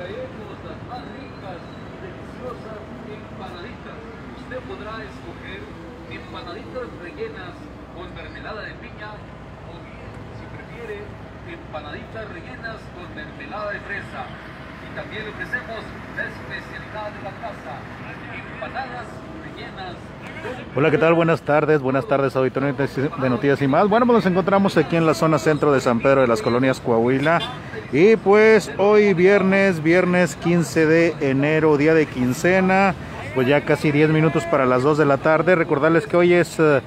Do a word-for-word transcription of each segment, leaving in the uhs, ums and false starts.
traemos las más ricas y deliciosas empanaditas. Usted podrá escoger empanaditas rellenas con mermelada de piña o bien, si prefiere, empanaditas rellenas con mermelada de fresa. Y también le ofrecemos la especialidad de la casa, empanadas rellenas. Hola, ¿qué tal? Buenas tardes, buenas tardes, auditorio de Noticias y Más. Bueno, pues nos encontramos aquí en la zona centro de San Pedro de las Colonias Coahuila. Y pues hoy viernes, viernes quince de enero, día de quincena, pues ya casi diez minutos para las dos de la tarde. Recordarles que hoy es uh,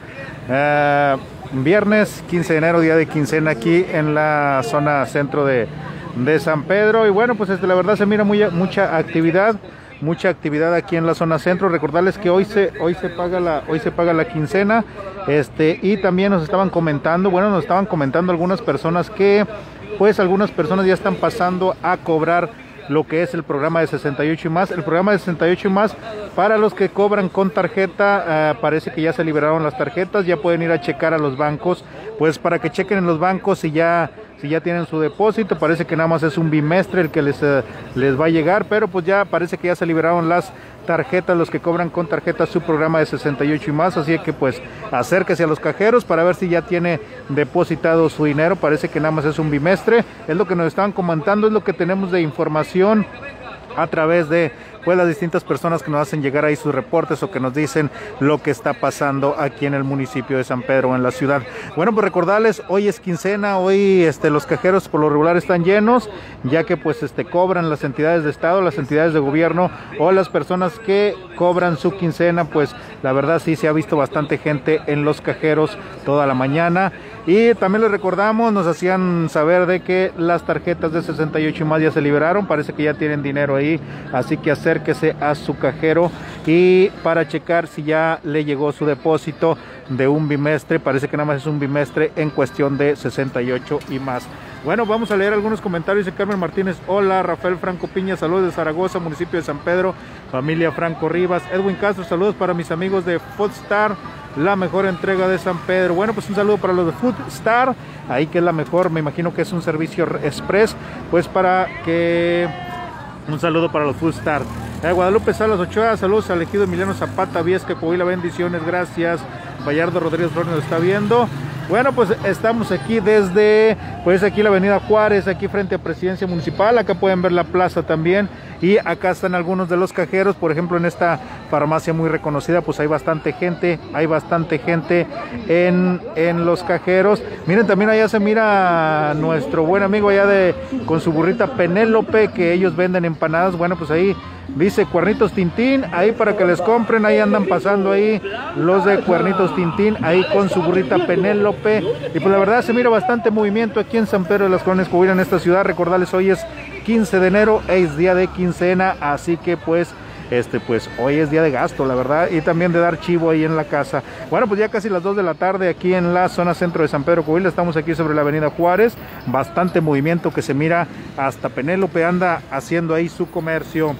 uh, viernes quince de enero, día de quincena aquí en la zona centro de, de San Pedro. Y bueno, pues este, la verdad se mira muy, mucha actividad. Mucha actividad aquí en la zona centro. Recordarles que hoy se hoy se paga la hoy se paga la quincena, este y también nos estaban comentando, bueno, nos estaban comentando algunas personas que pues algunas personas ya están pasando a cobrar lo que es el programa de sesenta y ocho y más. El programa de sesenta y ocho y más para los que cobran con tarjeta, eh, parece que ya se liberaron las tarjetas, ya pueden ir a checar a los bancos, pues para que chequen en los bancos si ya si ya tienen su depósito. Parece que nada más es un bimestre el que les, eh, les va a llegar, pero pues ya parece que ya se liberaron las tarjetas, los que cobran con tarjeta su programa de sesenta y ocho y más, así que pues acérquese a los cajeros para ver si ya tiene depositado su dinero. Parece que nada más es un bimestre, es lo que nos estaban comentando, es lo que tenemos de información a través de pues las distintas personas que nos hacen llegar ahí sus reportes o que nos dicen lo que está pasando aquí en el municipio de San Pedro, en la ciudad. Bueno, pues recordarles, hoy es quincena, hoy este, los cajeros por lo regular están llenos, ya que pues este cobran las entidades de estado, las entidades de gobierno o las personas que cobran su quincena. Pues la verdad sí se ha visto bastante gente en los cajeros toda la mañana. Y también les recordamos, nos hacían saber de que las tarjetas de sesenta y ocho y más ya se liberaron, parece que ya tienen dinero ahí, así que acérquese a su cajero y para checar si ya le llegó su depósito de un bimestre. Parece que nada más es un bimestre en cuestión de sesenta y ocho y más. Bueno, vamos a leer algunos comentarios de Carmen Martínez. Hola, Rafael Franco Piña, saludos de Zaragoza, municipio de San Pedro, familia Franco Rivas. Edwin Castro, saludos para mis amigos de Foodstar, la mejor entrega de San Pedro. Bueno, pues un saludo para los de Foodstar, ahí que es la mejor, me imagino que es un servicio express, pues para que... Un saludo para los Foodstar. Eh, Guadalupe Salas Ochoa, saludos al ejido Emiliano Zapata, Viesca, Coahuila, bendiciones, gracias. Bayardo Rodríguez Flores nos está viendo. Bueno, pues estamos aquí desde, pues aquí la avenida Juárez, aquí frente a Presidencia Municipal. Acá pueden ver la plaza también. Y acá están algunos de los cajeros, por ejemplo en esta farmacia muy reconocida, pues hay bastante gente, hay bastante gente en, en los cajeros. Miren, también allá se mira nuestro buen amigo allá de con su burrita Penélope, que ellos venden empanadas. Bueno, pues ahí dice Cuernitos Tintín, ahí para que les compren, ahí andan pasando ahí los de Cuernitos Tintín, ahí con su burrita Penélope. Y pues la verdad se mira bastante movimiento aquí en San Pedro de las Colonias Coahuila, en esta ciudad. Recordarles, hoy es quince de enero, es día de quincena, así que pues este pues hoy es día de gasto, la verdad, y también de dar chivo ahí en la casa. Bueno, pues ya casi las dos de la tarde aquí en la zona centro de San Pedro Coahuila. Estamos aquí sobre la avenida Juárez, bastante movimiento que se mira, hasta Penélope anda haciendo ahí su comercio.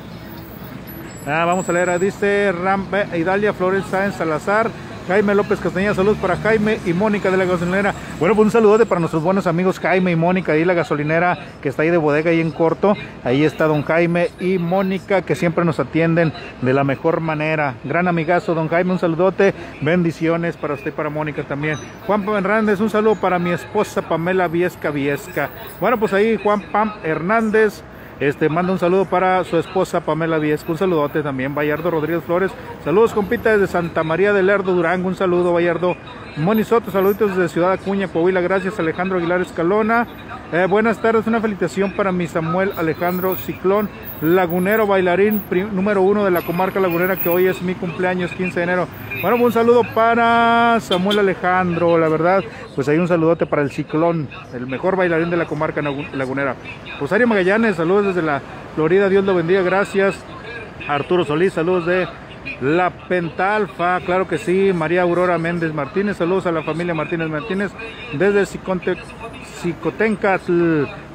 Ah, vamos a leer, dice Ram, Idalia Flores Sáenz Salazar, Jaime López Castañeda, saludos para Jaime y Mónica de la gasolinera. Bueno, pues un saludote para nuestros buenos amigos Jaime y Mónica de la gasolinera, que está ahí de bodega, ahí en corto. Ahí está don Jaime y Mónica, que siempre nos atienden de la mejor manera. Gran amigazo don Jaime, un saludote, bendiciones para usted y para Mónica también. Juan Pam Hernández, un saludo para mi esposa Pamela Viesca Viesca. Bueno, pues ahí Juan Pam Hernández Este, manda un saludo para su esposa Pamela Viesca, un saludote también. Bayardo Rodríguez Flores, saludos compita desde Santa María del Lerdo, Durango, un saludo Bayardo. Moni Soto, saluditos desde Ciudad Acuña, Coahuila, gracias. Alejandro Aguilar Escalona, eh, buenas tardes, una felicitación para mi Samuel Alejandro Ciclón, lagunero, bailarín número uno de la comarca lagunera, que hoy es mi cumpleaños, quince de enero. Bueno, un saludo para Samuel Alejandro, la verdad, pues hay un saludote para el Ciclón, el mejor bailarín de la comarca lagunera. Rosario Magallanes, saludos desde la Florida, Dios lo bendiga, gracias. Arturo Solís, saludos de La Pentalfa, claro que sí. María Aurora Méndez Martínez, saludos a la familia Martínez Martínez desde Cicote, Cicotencatl.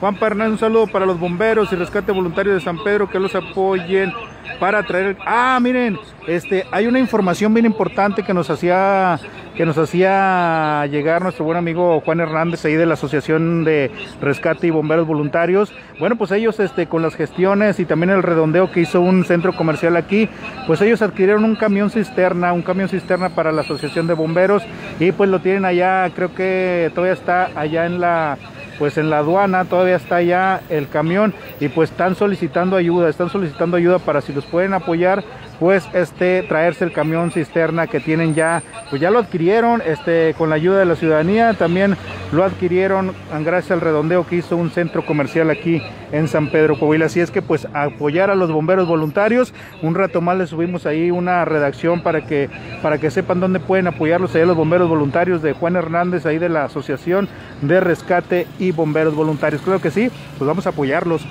Juan Hernández, un saludo para los bomberos y rescate voluntario de San Pedro, que los apoyen para traer... Ah, miren, este, hay una información bien importante que nos hacía que nos hacía llegar nuestro buen amigo Juan Hernández ahí de la Asociación de Rescate y Bomberos Voluntarios. Bueno, pues ellos este, con las gestiones y también el redondeo que hizo un centro comercial aquí, pues ellos adquirieron un camión cisterna, un camión cisterna para la Asociación de Bomberos y pues lo tienen allá, creo que todavía está allá en la... pues en la aduana, todavía está allá el camión y pues están solicitando ayuda, están solicitando ayuda para si los pueden apoyar, pues este traerse el camión cisterna que tienen ya, pues ya lo adquirieron este con la ayuda de la ciudadanía, también lo adquirieron gracias al redondeo que hizo un centro comercial aquí en San Pedro Coahuila. Así es que pues apoyar a los bomberos voluntarios. Un rato más les subimos ahí una redacción para que para que sepan dónde pueden apoyarlos ahí a los bomberos voluntarios de Juan Hernández, ahí de la Asociación de Rescate y Bomberos Voluntarios. Claro que sí, pues vamos a apoyarlos.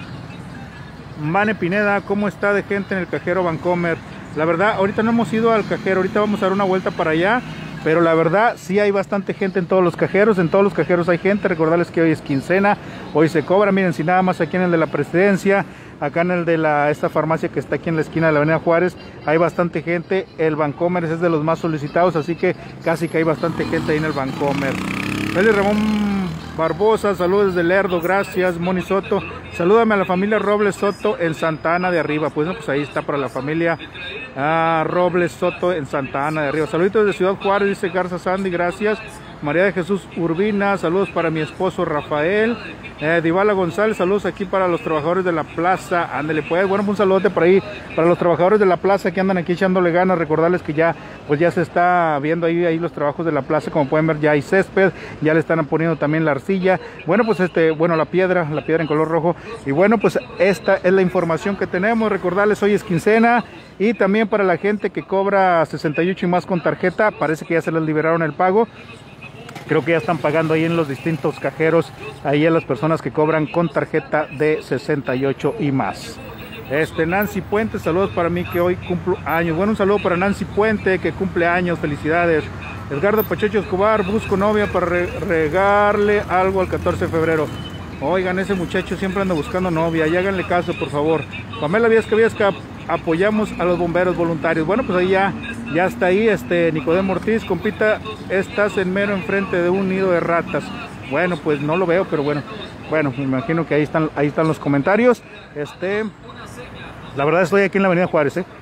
Mane Pineda, ¿cómo está de gente en el cajero Bancomer? La verdad, ahorita no hemos ido al cajero, ahorita vamos a dar una vuelta para allá, pero la verdad sí hay bastante gente en todos los cajeros, en todos los cajeros hay gente. Recordarles que hoy es quincena, hoy se cobra, miren, si nada más aquí en el de la Presidencia, acá en el de la esta farmacia que está aquí en la esquina de la Avenida Juárez, hay bastante gente. El Bancomer es de los más solicitados, así que casi que hay bastante gente ahí en el Bancomer. Félix Ramón Barbosa, saludos desde Lerdo, gracias. Moni Soto, salúdame a la familia Robles Soto en Santa Ana de Arriba. Pues, no, pues ahí está para la familia ah, Robles Soto en Santa Ana de Arriba. Saluditos de Ciudad Juárez, dice Garza Sandy, gracias. María de Jesús Urbina, saludos para mi esposo Rafael. eh, Divala González, saludos aquí para los trabajadores de la plaza. Ándele pues, bueno, un saludote por ahí para los trabajadores de la plaza que andan aquí echándole ganas. Recordarles que ya pues ya se está viendo ahí, ahí los trabajos de la plaza. Como pueden ver, ya hay césped, ya le están poniendo también la arcilla. Bueno, pues este, bueno, la piedra, la piedra en color rojo. Y bueno, pues esta es la información que tenemos. Recordarles, hoy es quincena. Y también para la gente que cobra sesenta y ocho y más con tarjeta, parece que ya se les liberaron el pago. Creo que ya están pagando ahí en los distintos cajeros, ahí a las personas que cobran con tarjeta de sesenta y ocho y más. Este, Nancy Puente, saludos para mí que hoy cumplo años. Bueno, un saludo para Nancy Puente que cumple años, felicidades. Edgardo Pacheco Escobar, busco novia para re regarle algo al catorce de febrero. Oigan, ese muchacho siempre anda buscando novia, y háganle caso, por favor. Pamela Viesca Viesca, apoyamos a los bomberos voluntarios. Bueno, pues ahí ya, ya está ahí, este, Nicodemo Ortiz, compita, estás en mero enfrente de un nido de ratas. Bueno, pues no lo veo, pero bueno, bueno, me imagino que ahí están, ahí están los comentarios. Este, la verdad estoy aquí en la Avenida Juárez, ¿eh?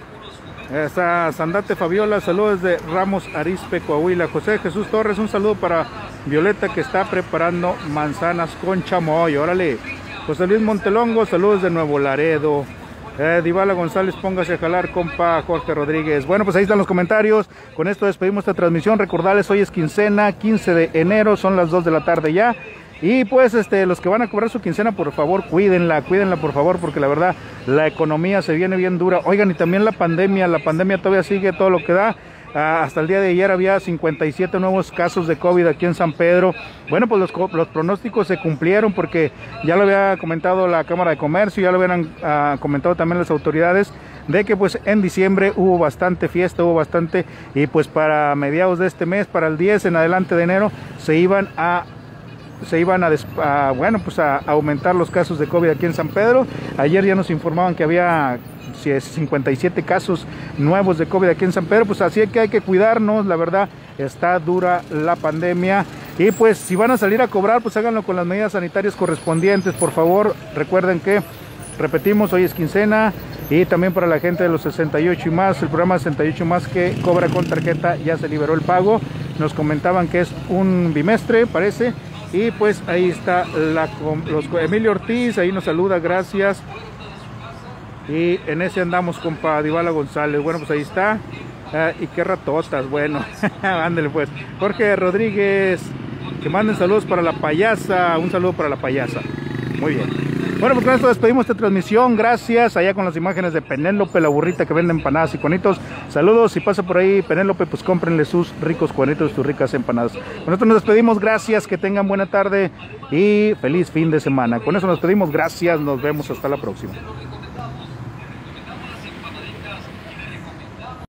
Esta Sandate Fabiola, saludos de Ramos Arizpe, Coahuila. José Jesús Torres, un saludo para Violeta que está preparando manzanas con chamoy, órale. José Luis Montelongo, saludos de Nuevo Laredo. Eh, Divala González, póngase a jalar, compa Jorge Rodríguez. Bueno, pues ahí están los comentarios. Con esto despedimos esta transmisión. Recordarles, hoy es quincena, quince de enero, son las dos de la tarde ya. Y pues este, los que van a cobrar su quincena, por favor, cuídenla, cuídenla por favor, porque la verdad, la economía se viene bien dura. Oigan, y también la pandemia, la pandemia todavía sigue todo lo que da. Ah, hasta el día de ayer había cincuenta y siete nuevos casos de COVID aquí en San Pedro. Bueno, pues los, los pronósticos se cumplieron, porque ya lo había comentado la Cámara de Comercio, ya lo habían ah, comentado también las autoridades, de que pues en diciembre hubo bastante fiesta, hubo bastante, y pues para mediados de este mes, para el diez en adelante de enero, se iban a se iban a, a bueno pues a, a aumentar los casos de COVID aquí en San Pedro. Ayer ya nos informaban que había cincuenta y siete casos nuevos de COVID aquí en San Pedro, pues así que hay que cuidarnos, la verdad está dura la pandemia. Y pues si van a salir a cobrar, pues háganlo con las medidas sanitarias correspondientes, por favor. Recuerden que, repetimos, hoy es quincena. Y también para la gente de los sesenta y ocho y más, el programa sesenta y ocho más que cobra con tarjeta, ya se liberó el pago. Nos comentaban que es un bimestre, parece. Y pues ahí está la, los, Emilio Ortiz, ahí nos saluda, gracias. Y en ese andamos, compa Divala González. Bueno, pues ahí está. Uh, y qué ratotas, bueno. Ándale pues. Jorge Rodríguez, que manden saludos para la payasa. Un saludo para la payasa. Muy bien. Bueno, pues con esto despedimos esta transmisión. Gracias. Allá con las imágenes de Penélope, la burrita que vende empanadas y cuanitos. Saludos. Si pasa por ahí Penélope, pues cómprenle sus ricos cuanitos, sus ricas empanadas. Con esto nos despedimos. Gracias. Que tengan buena tarde y feliz fin de semana. Con eso nos despedimos. Gracias. Nos vemos hasta la próxima.